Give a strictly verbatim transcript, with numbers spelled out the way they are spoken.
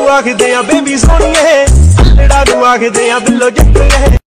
आखदे आ बेबी सोनिए, जेड़ा नू आखदे आ बिल्लो जट्टिए।